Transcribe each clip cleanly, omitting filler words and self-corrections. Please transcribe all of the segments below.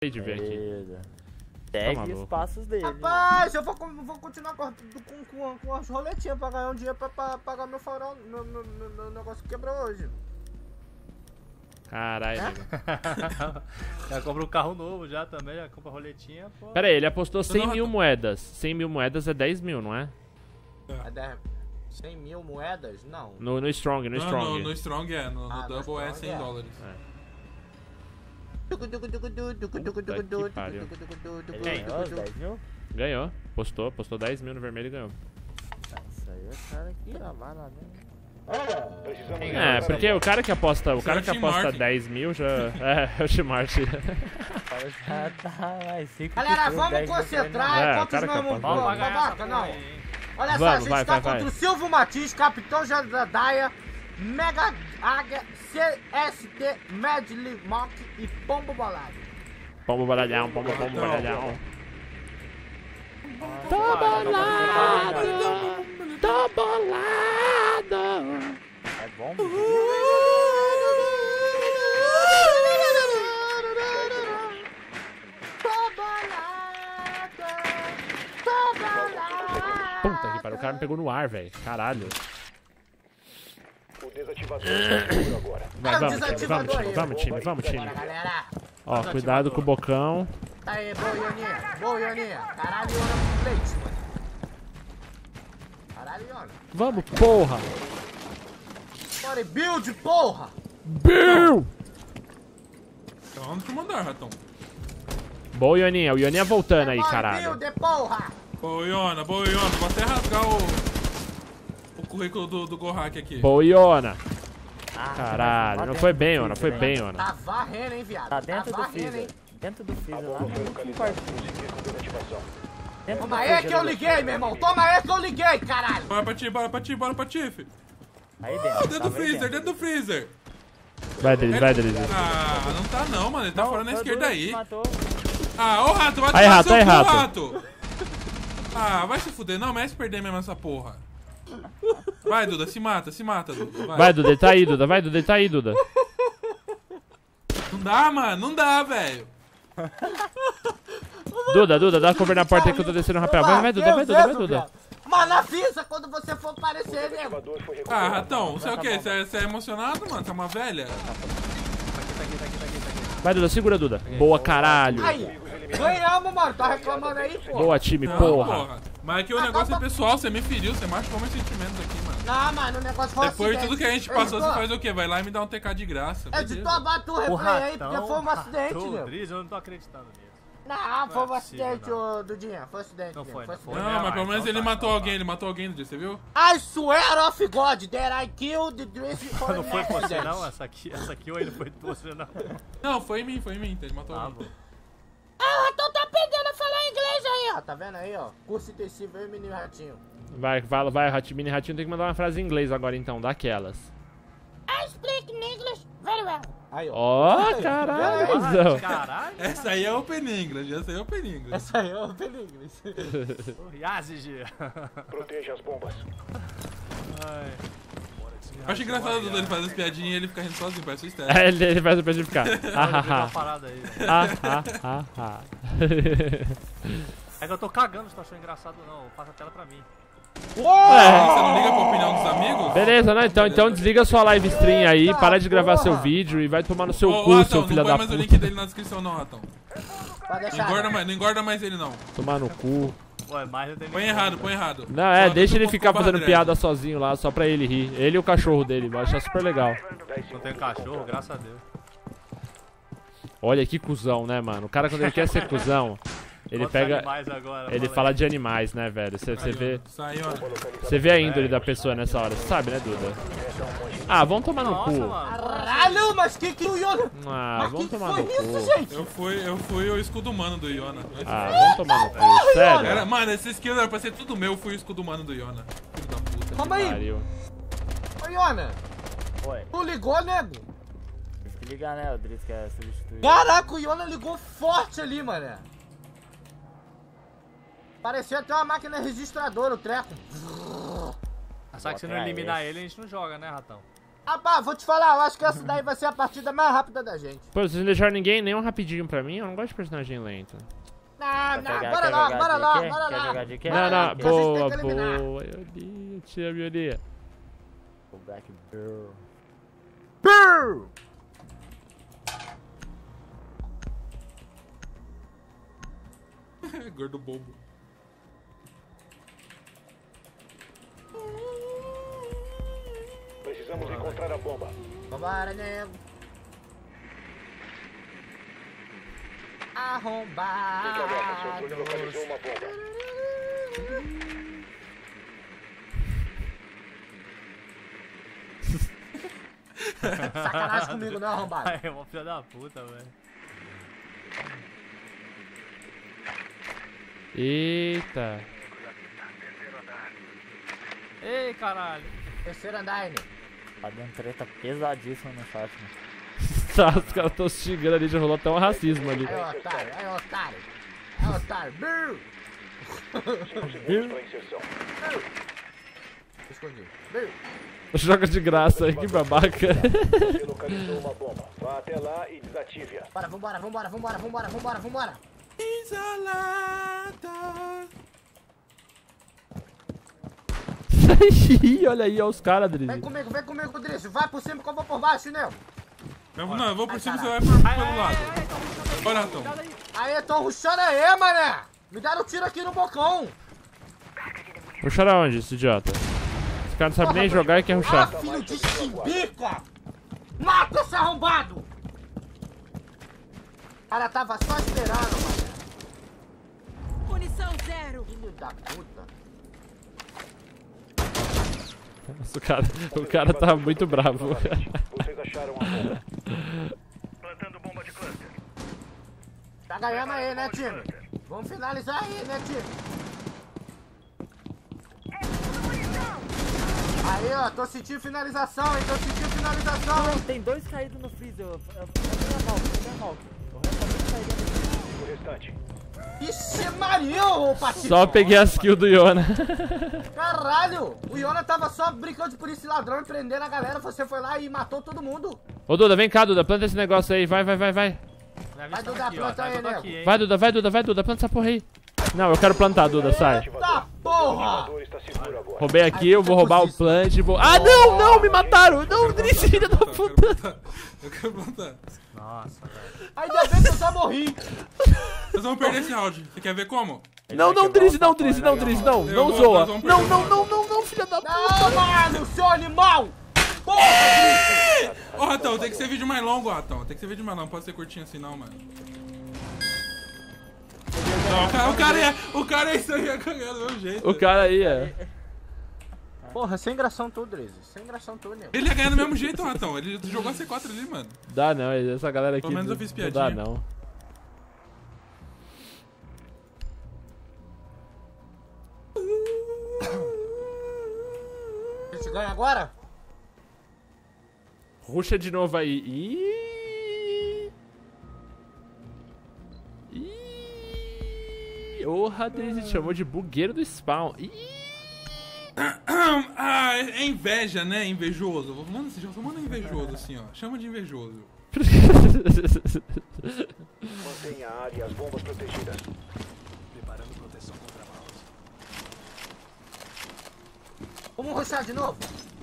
de ver aqui. Segue os passos dele. Rapaz, eu vou continuar com as roletinhas pra ganhar um dinheiro pra pagar meu farol. Meu negócio que quebrou hoje. Caralho, nego. Já compra um carro novo já também, já compra roletinha, pô. Pera aí, ele apostou 100 mil moedas. 100 mil moedas é 10 mil, não é? É 10, 100 mil moedas? Não. No Strong, no Strong. No Strong é, no Double Strong é 100 dólares. Puta que pariu. Ele ganhou os 10 mil? Ganhou. Postou 10 mil no vermelho e ganhou. Isso aí é o cara que trabalha lá dentro. É, porque o cara que aposta, é o Tim Martin. 10 mil já... É o Tim Martin. Já tá mais 5. Galera, vamos concentrar É, contra os cara que meus aposta. babaca, não. Olha só, Vamos, a gente vai, tá vai, contra vai. o Silvio Matiz, Capitão Jadaia, Mega Águia, CST, Medley Mock e Pombo Bolado. Pombo baralhão, pombo baralhão. Tô bolado! Tô bolado! É bom? Puta que pariu, o cara me pegou no ar, velho. Caralho. O desativador está seguro agora. Vai, vamos time. Bora, galera. Ó, cuidado com o bocão. Aí, boa, Ioninha. Caralho, Iona com leite, mano. Caralho, Iona. Vamos, porra! Bodybuild, porra! Bill! Então vamos pro mandar, ratão. Boa, Ioninha. O Ioninha voltando aí, caralho. Bodybuilder, porra! Boa, Iona. Vou até rasgar o currículo do Gohack aqui. Boa, Iona. Caralho, não foi bem, Iona. Foi bem, Iona. Tá varrendo, hein, viado? Tá dentro do varrendo, freezer. hein? Dentro do freezer lá. Toma aí que eu liguei, meu irmão. Toma aí que eu liguei, caralho. Bora pra ti, filho. Aí Dentro do freezer, dentro do freezer. Vai, Drizzy. Ah, não tá não, mano. Ele tá fora na esquerda aí. Matou. Ah, ô rato, vai Aí, tomar rato, seu aí, cu, rato. rato. Ah, vai se fuder. Não, merece perder mesmo essa porra. Vai, Duda, se mata, Duda. Vai, Duda, ele tá aí, Duda. Vai, Duda, ele tá aí, Duda. Não dá, mano, não dá, velho. Duda, dá cover na porta aí que eu tô descendo o rapel. Vai, Duda. Mano, avisa quando você for aparecer, nego. Ah, ratão, você é o quê? Você é emocionado, mano? Você é uma velha? Vai, Duda, segura, Duda. Boa, caralho. Aí, ganhamos, mano. Tá reclamando aí, pô. Boa, time, Não, porra. Mas aqui o negócio é pessoal, você me feriu, você machucou meus sentimentos aqui, mano. Não, mano, o negócio foi Depois de acidente. tudo que a gente passou, você faz o quê? Vai lá e me dá um TK de graça. Editor, abate o replay aí, porque foi um acidente, meu. Drizzy, eu não tô acreditando nisso. Não, foi um possível, acidente, ô Dudinha. Foi um acidente, Não meu. foi, não foi. Não, mas pelo menos então ele tá, matou então alguém, você viu? I swear of God that I killed the Drizzy for Não foi an você accident. não, essa aqui aí não foi você não. Não, foi em mim, ele matou Ah, alguém. bom. Ah, então tá aprendendo a falar inglês aí, ó. Tá vendo aí, ó? Curso intensivo aí, menino ratinho. Vai, mini ratinho tem que mandar uma frase em inglês agora então, daquelas. I speak English very well. Aí, ó. Ó, caralho, cuzão. Caralho. Essa aí é Open English, Essa aí é o English. Yazigi. Proteja as bombas. Eu acho engraçado o ele fazer as piadinhas e ele fica rindo sozinho, parece o Steph. É, ele faz o pé de ficar. Uma parada aí. É que eu tô cagando se tu achou engraçado ou não. Passa a tela pra mim. Você não liga pra opinião dos amigos? Beleza, né? Então desliga sua live stream aí, para de gravar seu vídeo e vai tomar no seu Ô, cu, Ratão, seu filho não da põe mais o puta. link dele na descrição não, Ratão. Pode deixar. Não engorda mais ele não. Tomar no cu. Ué, mas eu tenho Põe errado. Não, é, deixa ele ficar fazendo piada. piada sozinho lá, só pra ele rir. Ele e o cachorro dele, vai achar super legal. Não tenho cachorro, graças a Deus. Olha que cuzão, né, mano? O cara quando ele quer ser cuzão, ele Quantos pega... animais agora, Ele fala de animais, né, velho? Você Aí, vê a índole da pessoa nessa hora, você sabe, né, Duda? Ah, vamos tomar no Nossa, cu. mano. Caralho, mas que o Iona... Ah, Mas vamos que tomar foi no isso, cu. gente? Eu fui o escudo humano do Iona. Ah, vamos tomar no cu, sério? Mano, esse skill era pra ser tudo meu, eu fui o escudo humano do Iona. Filho da puta. Calma aí. Pariu. Ô, Iona, Oi. tu ligou, nego? Tive que ligar, né? O Drizzy quer substituir. Caraca, o Iona ligou forte ali, mané. Parecia até uma máquina registradora, o treco. Só que se não eliminar ele, a gente não joga, né, Ratão? Rapaz, vou te falar, eu acho que essa daí vai ser a partida mais rápida da gente. Pô, vocês não deixaram ninguém nem um rapidinho pra mim? Eu não gosto de personagem lento. Não, não, Quer bora jogar lá, de bora lá, quê? bora Quer lá. jogar de quê? Bora Não, lá, não, que a gente tem boa, que eliminar. boa. Ionia, te amo, Ionia. O Black Bear. Brrr. Gordo bobo. Precisamos encontrar a bomba. Vambora, nego. Fique alerta, seu drone Arrombado. localizou uma bomba. Sacanagem comigo, não, arrombado. Ai, é uma filha da puta, velho. Eita. Ei, caralho. Terceiro andar, né? Tá dando treta pesadíssima no chat, né? Tá, os caras tão xingando ali, já rolou até um racismo ali. Aí, otário, aí, otário. Aí, otário. Brrr. 5 segundos para inserção. Escondi. Brrr. Joga de graça aí, que babaca. Você localizou uma bomba. Vá até lá e desative-a. Bora, vambora, vambora, vambora, vambora, vambora, vambora. Isolada. Ih, olha aí, olha os caras, Vem Drizzy. comigo, Drisso. Vai por cima que eu vou por baixo, né? Não, eu vou por Ai, cima e você caralho. vai pelo lado. Olha, Ratão. Aí, tão rushando aí, mané. Me deram um tiro aqui no bocão. Ruxar aonde, esse idiota? Esse cara não sabe nem jogar e quer Ah, ruxar. filho de chimbica. Mata esse arrombado. O cara tava só esperando, mané. Munição zero. Filho da puta. Nossa, o cara tá muito bravo. Vocês acharam a bomba. Plantando bomba de cluster. Tá ganhando aí, né, time? Vamos finalizar aí, né, time? Aí, ó, tô sentindo finalização, hein? Tô sentindo finalização, hein? Tem dois caídos no freezer. Eu tenho a Malk. O resto tá tudo caído no freezer. O restante. Ixi, Maria, ô Patife! Só peguei as kills do Iona. Caralho! O Iona tava só brincando de polícia e ladrão e prendendo a galera. Você foi lá e matou todo mundo. Ô, Duda, vem cá, Duda. Planta esse negócio aí. Vai. Minha Vai, visão Duda, aqui, ó. planta Tá aí, tudo nego. aqui, hein. Vai, Duda. Planta essa porra aí. Não, eu quero plantar, Duda, sai. Tá porra! O ativador está seguro agora. Roubei aqui, eu vou roubar o plant e vou... Ah, não, me mataram. Não, Drizzy, filho da puta. Eu quero plantar. Nossa, velho. Ainda bem que eu só morri. Nós vamos perder esse round. Você quer ver como? Não, Drizzy, não, não zoa. Não, filha da puta. Não, mano, seu animal! Porra! Ô, Ratão, tem que ser vídeo mais longo, Ratão. Tem que ser vídeo mais longo, não pode ser curtinho assim não, mano. Não, o cara é isso aí, ia ganhar do meu jeito. O cara aí, é. Porra, sem gração tu, Drizzy. Sem gração tu, nego. Ele ia ganhar do mesmo jeito, Ratão. Ele jogou a C4 ali, mano. Dá não, essa galera aqui Pelo menos eu fiz não dá piadinha. não. A gente ganha agora? Ruxa de novo aí. Porra, Drizzy chamou de bugueiro do spawn. Ah, é inveja, né? Invejoso. Mano, esse jogo é invejoso, assim, ó. Chama de invejoso. Mantenha a área e as bombas protegidas. Vamos rushar de novo?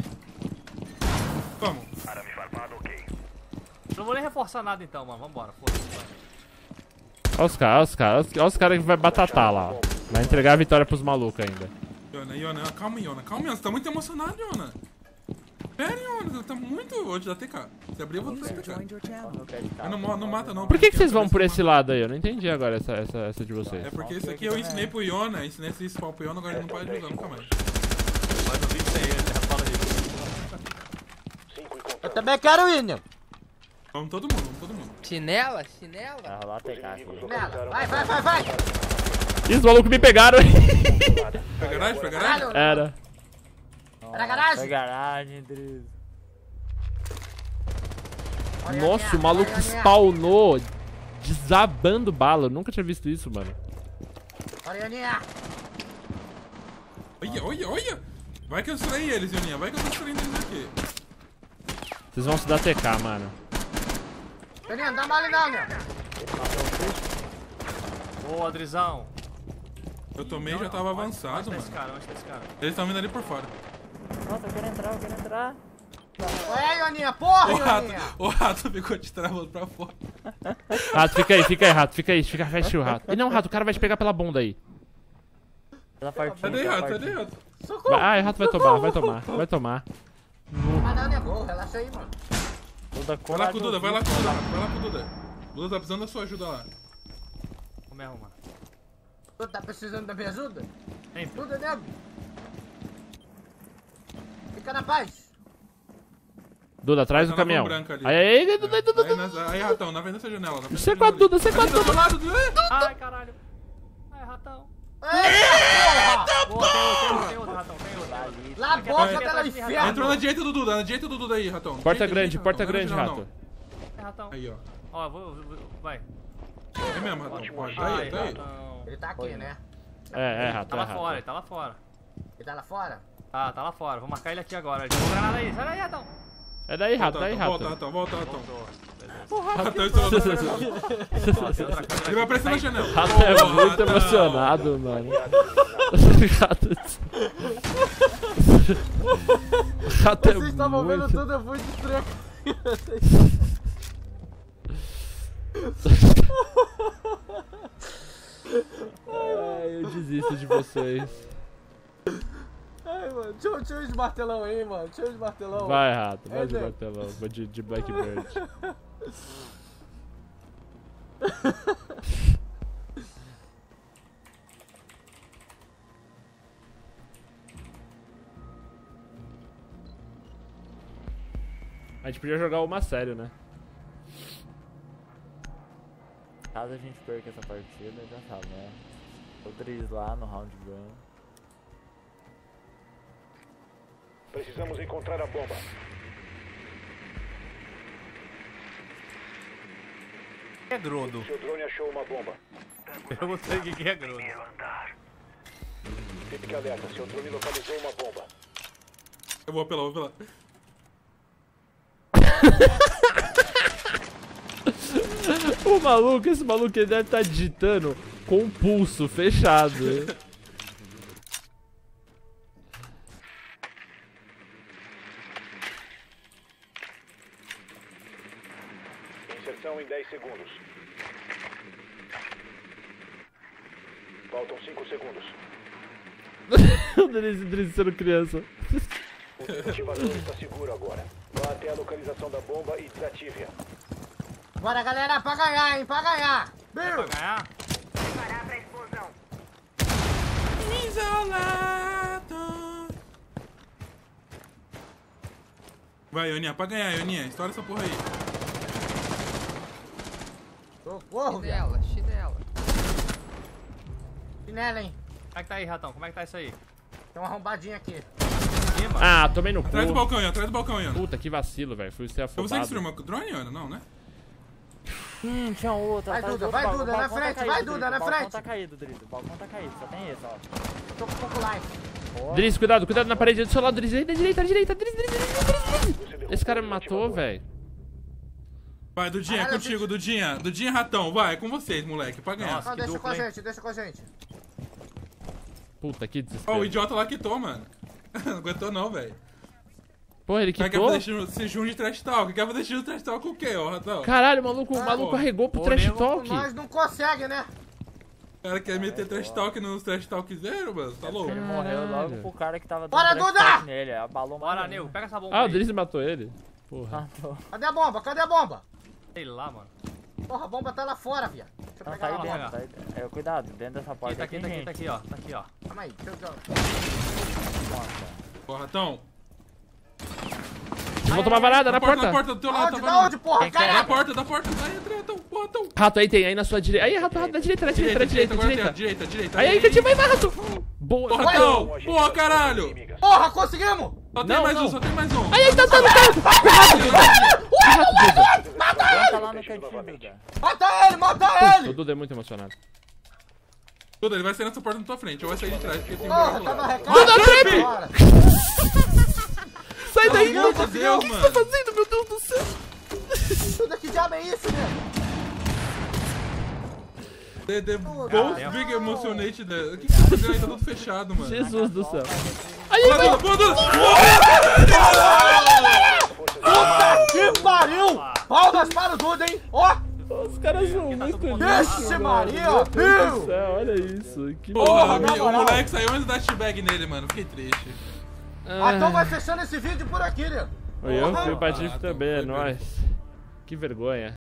Vamos. Arame farpado, ok. Não vou nem reforçar nada então, mano. Vambora, foda-se. Olha os caras que vai batatar lá. Ó. Vai entregar a vitória pros malucos ainda. Iona, calma, Iona. Você tá muito emocionado, Iona. Pera, Iona, você tá muito... Hoje da TK. Se abrir, eu vou te explicar. Mas não mata, não. Por que vocês vão por esse lado aí? Eu não entendi agora essa de vocês. É porque isso aqui eu ensinei pro Iona, ensinei esse spawn pro Iona, agora ele não pode usar nunca mais. Mas no vídeo sem ele, já fala isso. 5 em Eu contato. também quero ir, nego. Vamos todo mundo. Chinela? Vai rolar Os TK aqui. inimigos Nela. localizaram Vai. Ih, os malucos me pegaram. Foi garagem? Caralho. Era. Era garagem? Foi garagem, Drizzy. Olha a Nossa, minha, o maluco olha a minha. spawnou desabando bala. Eu nunca tinha visto isso, mano. Olha a minha. Olha. Vai que eu distraí eles, Ioninha. Vai que eu tô distraindo eles aqui. Vocês vão se dar TK, mano. Fernando, dá mole não, né? Boa, Drizão. Eu tomei e já tava avançado, mano. Onde tá esse cara? Eles estão vindo ali por fora. Nossa, eu quero entrar. Ué, Ioninha, porra, Ioninha. O rato ficou te travando pra fora. Rato, fica aí, rato, fica aí. Fecha o rato. E não, rato, o cara vai te pegar pela bunda aí. Cadê rato? Socorro. Ai, rato vai tomar. Mas não, né, gol, relaxa aí, mano. Vai lá com o Duda. Duda tá precisando da sua ajuda lá. Vamos me arrumar. Tu tá precisando da minha ajuda? Vem, Duda, nego. Fica na paz. Duda, atrás do Tá na caminhão. mão branca ali. Aí, Duda. Aí, ratão, na frente dessa janela. Você com a Duda, Tá do seu lado, Duda. Ai, caralho. Ai, ratão. Eita, porra. Boa, tem outro, ratão, tem outro. Lá a boca dela inferno. Entrou na direita do Duda, aí, ratão. Porta grande, Não, não é no rato. não. É, ratão. Aí, ó. Ó, vai. É mesmo, ratão. Pode. Tá Ai, aí, tá aí. ratão. Ele tá aqui, né? É, rato, Tá é lá rato. fora, ele tá lá fora. Ele tá lá fora? Tá lá fora. Vou marcar ele aqui agora. Ele jogou granada aí. Sai daí, ratão. É daí, rato, Volta, rato. ratão. Voltou. Ratão estourou da janela. Ó, tem outra câmera Ele vai aqui. aparecer na janela. Rato é Boa, muito ratão. emocionado, mano. Rato é Vocês estavam vendo muito... tudo, eu fui destruir. Ai, eu desisto de vocês. Ai, mano, deixa eu de martelão aí, mano. Deixa eu de martelão. Vai, rato, vai de Zé. martelão. Vou de Blackbird. A gente podia jogar uma sério, né? Caso a gente perca essa partida, já sabe, né? O Driz lá no round gun. Precisamos encontrar a bomba. É Grodo. Seu drone achou uma bomba. Eu não sei o que é Grodo. Fique alerta, seu drone localizou uma bomba. Eu vou apelar. O maluco, esse maluco, ele deve estar digitando com o pulso fechado. Inserção em 10 segundos. Faltam 5 segundos. O Driz sendo criança. O desativador está seguro agora. Vá até a localização da bomba e desative-a. Bora, galera, pra ganhar, hein, pra ganhar. Pra Bill. ganhar? Preparar pra explosão. Isolado. Vai, Ioninha, pra ganhar, Ioninha. Estoura essa porra aí. Socorro, viado. Chinela. Chinela, hein. Como é que tá aí, ratão? Como é que tá isso aí? Tem uma arrombadinha aqui. Ih, mano. Ah, tomei no cu. Atrás do balcão, Iona. Puta, que vacilo, velho. Fui ser É você que afobado. destruiu o drone, Iona? Não, né? Tinha outro. Vai, atrás Duda, do vai, balcão. Duda, O na balcão tá frente, caído, vai, Driz. Duda, na O balcão frente. tá caído, Driz. O balcão tá caído, só tem esse, ó. Tô com pouco life. Driz, cuidado na parede do seu lado, Driz. Aí, da direita, Driz. Esse cara me matou, velho. Vai, Dudinha, é Caralho, contigo, Dudinha. Dudinha ratão, vai, é com vocês, moleque, pra ganhar. Nossa. Não, que deixa dupla, com a hein? gente, deixa com a gente. Puta, que Ó, desespero. o idiota lá quitou, mano. Não aguentou não, velho. Porra, ele Quer quitou? fazer esse junto de trash talk? Quer fazer junto de trash talk com o quê, ó, ratão? Caralho, o maluco arregou pro Ô, trash nego, talk. Nós não consegue, né? O cara quer meter trash talk nos trash talk zero, mano? Tá louco? Ele morreu logo pro cara que tava Bora, dando Duda! trash nele. Abalou mais Bora, ainda. nego. Pega essa bomba Ah, o aí. Driz matou ele. Porra. Cadê a bomba? Cadê a bomba? Sei lá, mano. Porra, a bomba tá lá fora, viado. Deixa eu Não, pegar tá aí ela. lá, dentro, tá aí dentro. É, cuidado, dentro dessa porta Tá aqui, tem tá gente. aqui, ó. Tá aqui, ó. Calma aí, deixa eu... Ó, ratão. Vou tomar varada na porta. Na porta do teu lado, Aonde? tá Da varando. onde, porra? Da Caralho! porta. Vai, entra, ratão, porra, ratão. Rato aí tem, aí na sua direita. Aí, rato, da direita, Agora tem, direita. Aí, que vai, rato. Boa. Porra, ratão. Porra, caralho. Porra, conseguimos! Só tem mais um, só tem mais um. Aí, tá. Tá lá no cantinho, Duda. Mata ele! O Duda é muito emocionado. Duda, ele vai sair nessa porta na tua frente, ou vai sair de trás, porque tem um Porra, buraco tá no lá. recado. Duda, trip! Bora. Sai daí, Pelo amor de Deus, o que você tá fazendo, meu Deus do céu? Que diabo é isso, né? The most big emotionate there. O que você tá fazendo aí? Tá tudo fechado, mano. Jesus do céu. Puta que pariu! Palmas para o Duda, hein? Ó! Os caras são muito lindos. Vixe Maria! Meu Deus do céu, olha isso. Que Porra, na o moral. moleque saiu antes da T-Bag nele, mano. Fiquei triste. Então vai fechando esse vídeo por aqui, né? Eu fui pra Tiff também, é nóis. Que vergonha.